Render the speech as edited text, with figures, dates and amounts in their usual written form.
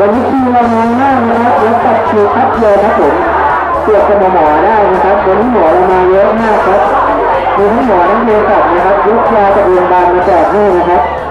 วันนี้คิวเราน้อยมากนะครับแล้วตัดคิวคัดเลยครับผมเกี่ยวกับหมอได้นะครับวันนี้หมอเรามาเยอะมากครับมีทั้งหมอทั้งเภสัชนะครับยกยาจากโรงพยาบาลมาแจกให้นะครับ